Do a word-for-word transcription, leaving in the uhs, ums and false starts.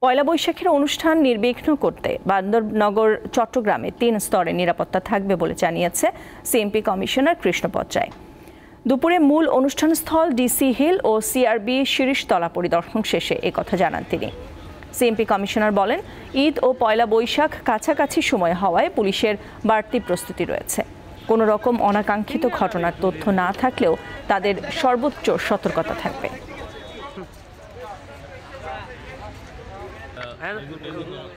পয়লা বৈশাখের অনুষ্ঠান নির্বিঘ্ন করতে বান্দরনগর চট্টগ্রামে তিন স্তরে নিরাপত্তা থাকবে বলে জানিয়েছে সিএমপি কমিশনার কৃষ্ণপদ রায়। দুপুরে মূল অনুষ্ঠানস্থল ডিসি হিল ও সিআরবি শিরিষতলা পরিদর্শন শেষে একথা জানান তিনি। সিএমপি কমিশনার বলেন, ঈদ ও পয়লা বৈশাখ কাছাকাছি সময় হওয়ায় পুলিশের বাড়তি প্রস্তুতি রয়েছে। কোনো রকম অনাকাঙ্ক্ষিত ঘটনার তথ্য না থাকলেও তাদের সর্বোচ্চ সতর্কতা থাকবে।